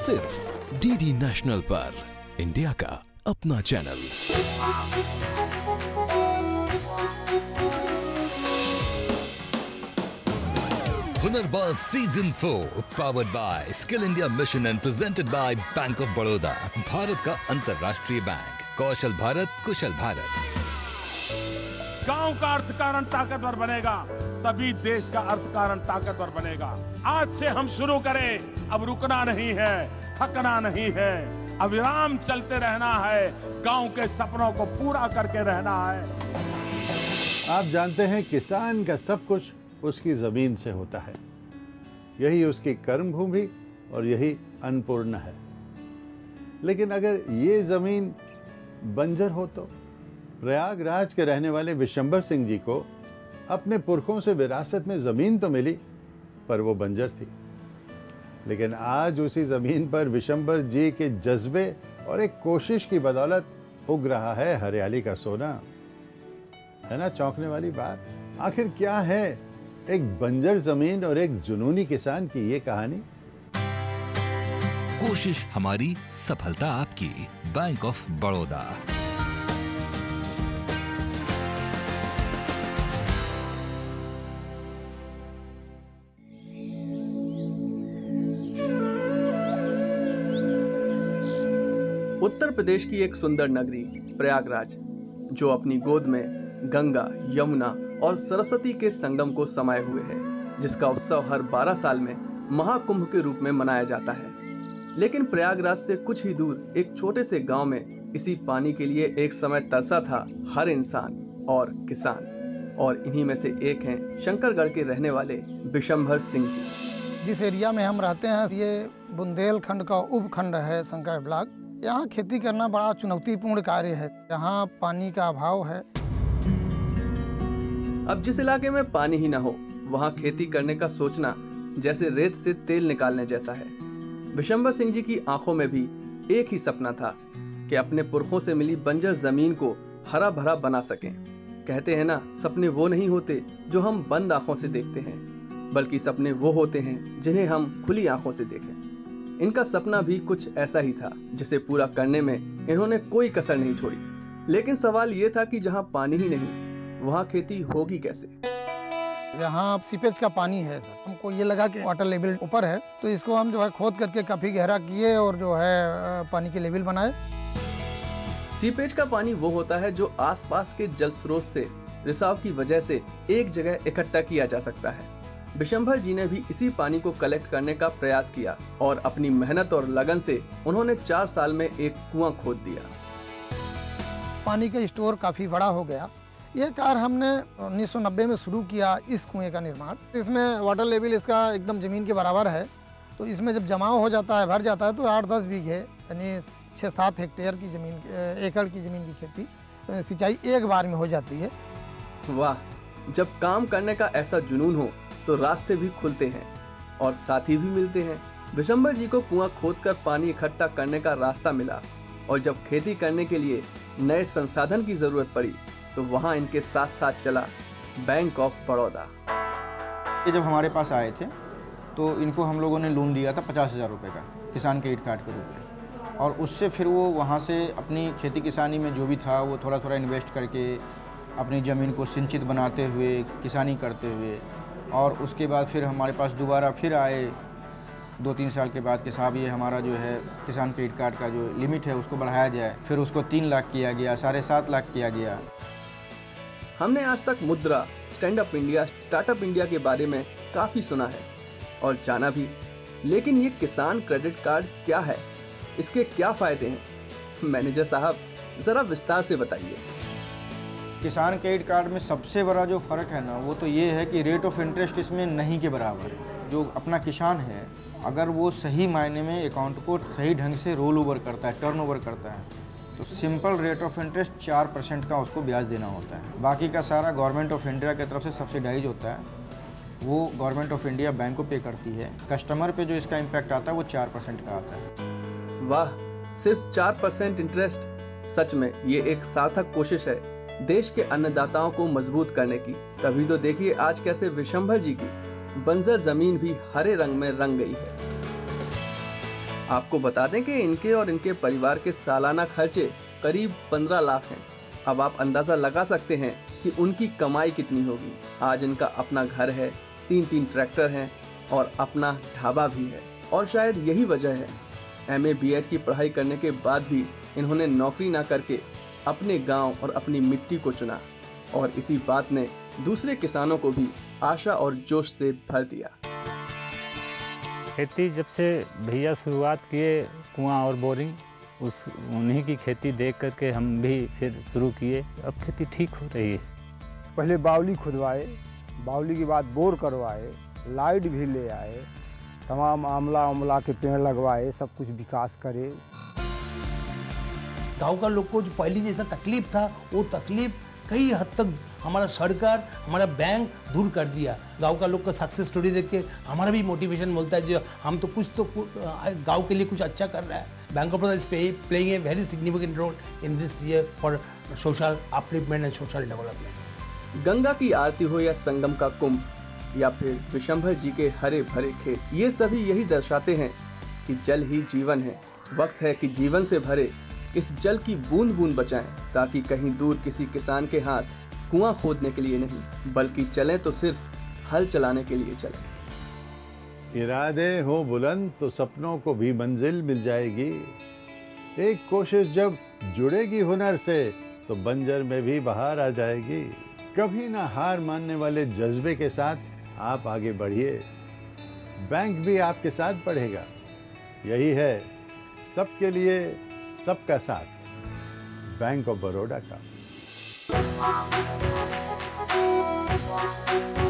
सिर्फ DD national पर, India का अपना channel. Hunnarbaaz season 4 powered by skill India mission and presented by bank of Baroda, Bharat का अंतर्राष्ट्रीय बैंक। कौशल भारत, कुशल भारत। गांव का अर्थकारण ताकतवर बनेगा तभी देश का अर्थकारण ताकतवर बनेगा। आज से हम शुरू करें, अब रुकना नहीं है, थकना नहीं है, अविराम चलते रहना है, गांव के सपनों को पूरा करके रहना है। आप जानते हैं किसान का सब कुछ उसकी जमीन से होता है, यही उसकी कर्म भूमि और यही अन्नपूर्णा है। लेकिन अगर ये जमीन बंजर हो तो प्रयागराज के रहने वाले विशंबर सिंह जी को अपने पुरखों से विरासत में जमीन तो मिली, पर वो बंजर थी। लेकिन आज उसी जमीन पर विशंबर जी के जज्बे और एक कोशिश की बदौलत उग रहा है हरियाली का सोना। है ना चौंकने वाली बात? आखिर क्या है एक बंजर जमीन और एक जुनूनी किसान की ये कहानी? कोशिश हमारी, सफलता आपकी। Bank of Baroda. उत्तर प्रदेश की एक सुंदर नगरी प्रयागराज, जो अपनी गोद में गंगा, यमुना और सरस्वती के संगम को समाये हुए है, जिसका उत्सव हर 12 साल में महाकुंभ के रूप में मनाया जाता है। लेकिन प्रयागराज से कुछ ही दूर एक छोटे से गांव में इसी पानी के लिए एक समय तरसा था हर इंसान और किसान, और इन्हीं में से एक हैं शंकरगढ़ के रहने वाले विशंबर सिंह जी। जिस एरिया में हम रहते हैं ये बुंदेलखंड का उपखंड है, शंकर ब्लॉक। यहाँ खेती करना बड़ा चुनौतीपूर्ण कार्य है, यहाँ पानी का अभाव है। अब जिस इलाके में पानी ही न हो, वहाँ खेती करने का सोचना जैसे रेत से तेल निकालने जैसा है। विशंबर सिंह जी की आंखों में भी एक ही सपना था कि अपने पुरखों से मिली बंजर जमीन को हरा भरा बना सकें। कहते हैं ना, सपने वो नहीं होते जो हम बंद आंखों से देखते हैं, बल्कि सपने वो होते हैं जिन्हें हम खुली आंखों से देखें। इनका सपना भी कुछ ऐसा ही था, जिसे पूरा करने में इन्होंने कोई कसर नहीं छोड़ी। लेकिन सवाल ये था कि जहाँ पानी ही नहीं, वहाँ खेती होगी कैसे? यहाँ सीपेज का पानी है सर। हमको ये लगा कि वाटर लेवल ऊपर है, तो इसको हम जो है खोद करके काफी गहरा किए और जो है पानी की लेवल बनाए। सीपेज का पानी वो होता है जो आसपास के जल स्रोत से रिसाव की वजह से एक जगह इकट्ठा किया जा सकता है। विशंबर जी ने भी इसी पानी को कलेक्ट करने का प्रयास किया और अपनी मेहनत और लगन से उन्होंने 4 साल में एक कुआं खोद दिया। पानी का स्टोर काफी बड़ा हो गया। ये कार्य हमने 1990 में शुरू किया, इस कुएं का निर्माण। इसमें वाटर लेवल इसका एकदम ज़मीन के बराबर है, तो इसमें जब जमाव हो जाता है, भर जाता है, तो 8-10 बीघे यानी 6-7 हेक्टेयर की ज़मीन, एकड़ की ज़मीन की खेती सिंचाई एक बार में हो जाती है। वाह, जब काम करने का ऐसा जुनून हो तो रास्ते भी खुलते हैं और साथी भी मिलते हैं। विशंबर जी को कुआं खोदकर पानी इकट्ठा करने का रास्ता मिला, और जब खेती करने के लिए नए संसाधन की जरूरत पड़ी तो वहां इनके साथ साथ चला बैंक ऑफ बड़ौदा। ये जब हमारे पास आए थे तो इनको हम लोगों ने लोन दिया था 50,000 रुपये का, किसान क्रेडिट कार्ड के रूप में। और उससे फिर वो वहाँ से अपनी खेती किसानी में जो भी था वो थोड़ा थोड़ा इन्वेस्ट करके अपनी ज़मीन को सिंचित बनाते हुए, किसानी करते हुए, और उसके बाद फिर हमारे पास दोबारा फिर आए 2-3 साल के बाद कि साहब ये हमारा जो है किसान क्रेडिट कार्ड का जो लिमिट है उसको बढ़ाया जाए। फिर उसको 3 लाख किया गया, 7.5 लाख किया गया। हमने आज तक Mudra, stand up India, startup India के बारे में काफ़ी सुना है और जाना भी, लेकिन ये किसान क्रेडिट कार्ड क्या है, इसके क्या फ़ायदे हैं? मैनेजर साहब ज़रा विस्तार से बताइए। किसान क्रेडिट कार्ड में सबसे बड़ा जो फ़र्क है ना, वो तो ये है कि रेट ऑफ इंटरेस्ट इसमें नहीं के बराबर है। जो अपना किसान है, अगर वो सही मायने में अकाउंट को सही ढंग से रोल ओवर करता है, टर्न ओवर करता है, तो सिंपल रेट ऑफ इंटरेस्ट 4% का उसको ब्याज देना होता है। बाकी का सारा गवर्नमेंट ऑफ इंडिया की तरफ से सब्सिडाइज होता है, वो गवर्नमेंट ऑफ इंडिया बैंक को पे करती है। कस्टमर पे जो इसका इम्पैक्ट आता है वो 4% का आता है। वाह, सिर्फ 4% इंटरेस्ट! सच में ये एक सार्थक कोशिश है देश के अन्नदाताओं को मजबूत करने की। तभी तो देखिए आज कैसे विशंबर जी की बंजर जमीन भी हरे रंग में रंग गई है। आपको बता दें कि इनके और इनके परिवार के सालाना खर्चे करीब 15 लाख हैं। अब आप अंदाजा लगा सकते हैं कि उनकी कमाई कितनी होगी। आज इनका अपना घर है, 3 ट्रैक्टर हैं और अपना ढाबा भी है। और शायद यही वजह है MA B.Ed की पढ़ाई करने के बाद भी इन्होंने नौकरी ना करके अपने गांव और अपनी मिट्टी को चुना, और इसी बात ने दूसरे किसानों को भी आशा और जोश से भर दिया। खेती जब से भैया शुरुआत किए कुआं और बोरिंग, उन्हीं की खेती देख करके हम भी फिर शुरू किए। अब खेती ठीक हो रही है। पहले बावली खुदवाए, बावली के बाद बोर करवाए, लाइट भी ले आए, तमाम आंवला के पेड़ लगवाए, सब कुछ विकास करे। गांव का लोग को जो पहले जैसा तकलीफ था, वो तकलीफ कई हद तक हमारा सरकार, हमारा बैंक दूर कर दिया। गांव का लोग का सक्सेस स्टोरी देख के हमारा भी मोटिवेशन मिलता है, जो हम तो कुछ तो गांव के लिए कुछ अच्छा कर रहा है। Bank of Baroda is playing a very significant role in this year for social upliftment and social development. Ganga की आरती हो या संगम का कुंभ या फिर विशंभर जी के हरे भरे खेत, ये सभी यही दर्शाते हैं कि जल ही जीवन है। वक्त है कि जीवन से भरे इस जल की बूंद बूंद बचाएं, ताकि कहीं दूर किसी किसान के हाथ कुआं खोदने के लिए नहीं, बल्कि चलें तो सिर्फ हल चलाने के लिए चलें। इरादे हो बुलंद तो सपनों को भी मंजिल मिल जाएगी। एक कोशिश जब जुड़ेगी हुनर से तो बंजर में भी बहार आ जाएगी। कभी ना हार मानने वाले जज्बे के साथ आप आगे बढ़िए, बैंक भी आपके साथ बढ़ेगा। यही है सबके लिए सबका साथ, बैंक ऑफ बड़ौदा का।